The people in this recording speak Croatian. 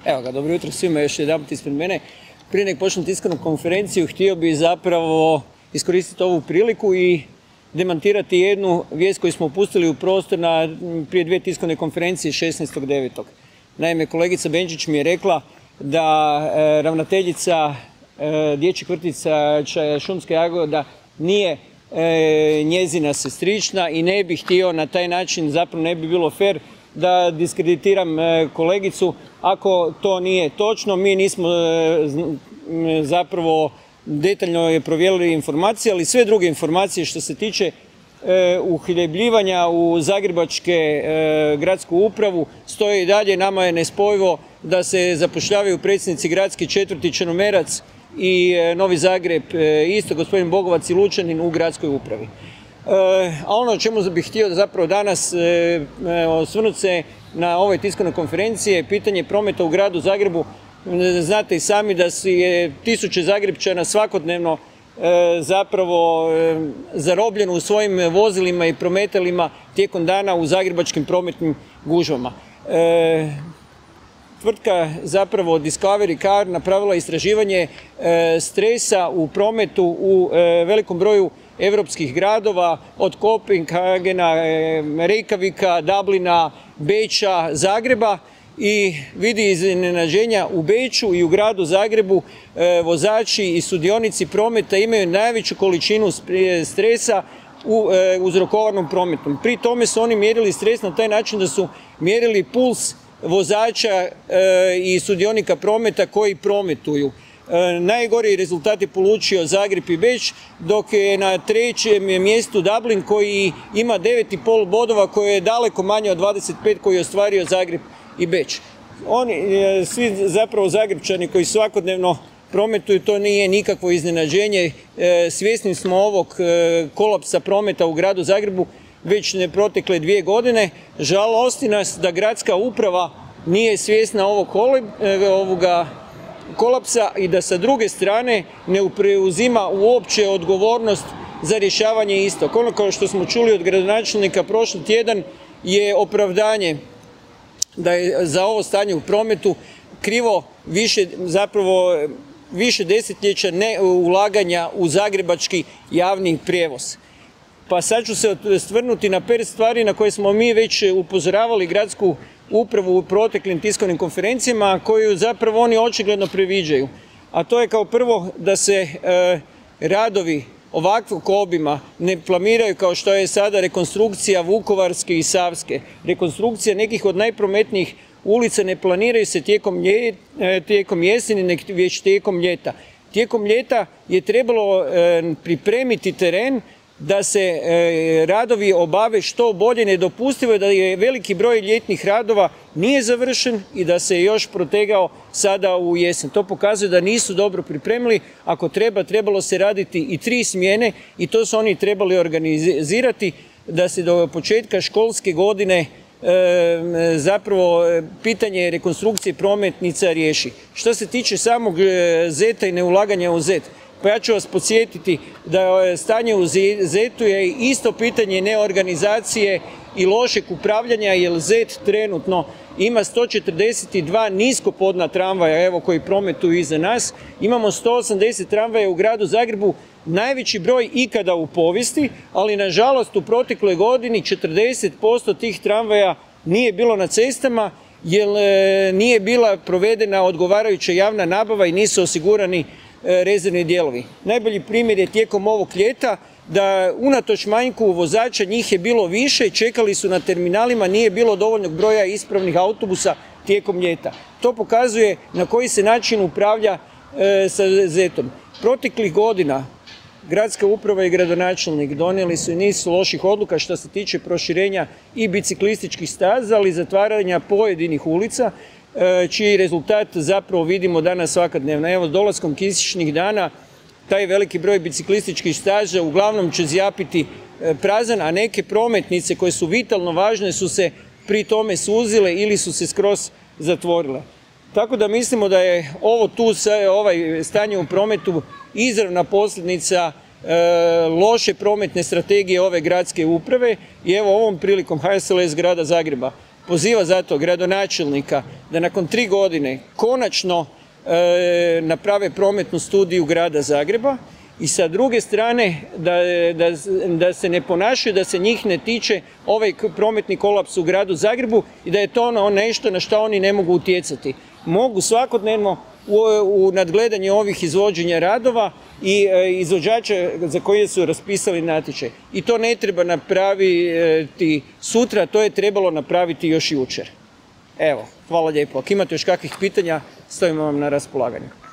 Evo ga, dobro jutro svima još jedanput ispred mene. Prije nek počnem tiskanu konferenciju, htio bih zapravo iskoristiti ovu priliku i demantirati jednu vijest koju smo pustili u prostor prije 2 tiskovne konferencije 16.9. Naime, kolegica Benčić mi je rekla da ravnateljica dječjeg vrtića Šumska Jagoda nije njezina sestrična i ne bih htio na taj način, zapravo ne bi bilo fer da diskreditiram kolegicu ako to nije točno. Mi nismo zapravo detaljno provjerili informacije, ali sve druge informacije što se tiče uhljebljivanja u zagrebačke gradsku upravu stoji i dalje. Nama je nespojivo da se zapošljavaju predsjednici gradske četvrti Črnomerac i Novi Zagreb, isto gospodin Bogovac i Lučanin u gradskoj upravi. A ono o čemu bih htio zapravo danas osvrnuti se na ovoj tiskovnoj konferenciji je pitanje prometa u gradu Zagrebu. Znate i sami da je tisuće Zagrepčana svakodnevno zapravo zarobljeno u svojim vozilima i prometalima tijekom dana u zagrebačkim prometnim gužvama. Tvrtka zapravo Discovery Car napravila istraživanje stresa u prometu u velikom broju europskih gradova, od Kopenhagena, Reykjavika, Dublina, Beča, Zagreba, i vidi iznenađenja u Beču i u gradu Zagrebu vozači i sudionici prometa imaju najveću količinu stresa uzrokovanom prometom. Pri tome su oni mjerili stres na taj način da su mjerili puls vozača i sudionika prometa koji prometuju. Najgori rezultat je polučio Zagreb i Beč, dok je na trećem mjestu Dublin koji ima 9,5 bodova, koje je daleko manje od 25 koji je ostvario Zagreb i Beč. Oni, svi zapravo Zagrepčani koji svakodnevno prometuju, to nije nikakvo iznenađenje. Svjesni smo ovog kolapsa prometa u gradu Zagrebu već ne protekle 2 godine. Žalosti nas da gradska uprava nije svjesna ovoga kolapsa i da sa druge strane ne preuzima uopće odgovornost za rješavanje istog. Ono kao što smo čuli od gradonačelnika prošli tjedan je opravdanje da je za ovo stanje u prometu krivo više desetljeća ne ulaganja u zagrebački javni prijevoz. Pa sad ću se osvrnuti na 5 stvari na koje smo mi već upozoravali gradsku upravu u proteklim tiskovnim konferencijama, koju zapravo oni očigledno previđaju. A to je kao prvo da se radovi ovakvog obima ne planiraju kao što je sada rekonstrukcija Vukovarske i Savske. Rekonstrukcija nekih od najprometnijih ulica ne planiraju se tijekom jeseni, već tijekom ljeta. Tijekom ljeta je trebalo pripremiti teren da se radovi obave što bolje. Nedopustivo je da je veliki broj ljetnih radova nije završen i da se još protegao sada u jesen. To pokazuje da nisu dobro pripremili. Ako trebalo se raditi i 3 smjene i to su oni trebali organizirati da se do početka školske godine zapravo pitanje rekonstrukcije prometnica riješi. Što se tiče samog ZET-a i neulaganja u ZET, pa ja ću vas podsjetiti da stanje u ZET-u je isto pitanje neorganizacije i lošeg upravljanja, jer ZET trenutno ima 142 niskopodna tramvaja, evo, koji prometuju iza nas. Imamo 180 tramvaja u gradu Zagrebu, najveći broj ikada u povijesti, ali nažalost u protekloj godini 40% tih tramvaja nije bilo na cestama jer nije bila provedena odgovarajuća javna nabava i nisu osigurani rezervni dijelovi. Najbolji primjer je tijekom ovog ljeta da unatoč manjku vozača, njih je bilo više, čekali su na terminalima, nije bilo dovoljnog broja ispravnih autobusa tijekom ljeta. To pokazuje na koji se način upravlja sa ZET-om. Proteklih godina gradska uprava i gradonačelnik donijeli su i niz loših odluka što se tiče proširenja i biciklističkih staza, ali i zatvaranja pojedinih ulica, čiji rezultat zapravo vidimo danas svakodnevno. Evo, dolaskom kišnih dana taj veliki broj biciklističkih staza uglavnom će zjapiti prazan, a neke prometnice koje su vitalno važne su se pri tome suzile ili su se skroz zatvorile. Tako da mislimo da je ovo stanje u prometu izravna posljedica loše prometne strategije ove gradske uprave i evo ovom prilikom HSLS Grada Zagreba poziva zato gradonačelnika da nakon 3 godine konačno naprave prometnu studiju Grada Zagreba i sa druge strane da se ne ponašaju, da se njih ne tiče ovaj prometni kolaps u Gradu Zagrebu i da je to nešto na što oni ne mogu utjecati. Mogu svakodnevno u nadgledanju ovih izvođenja radova i izvođača za koje su raspisali natječaj. I to ne treba napraviti sutra, to je trebalo napraviti još jučer. Evo, hvala lijepo. Ako imate još kakvih pitanja, stojimo vam na raspolaganju.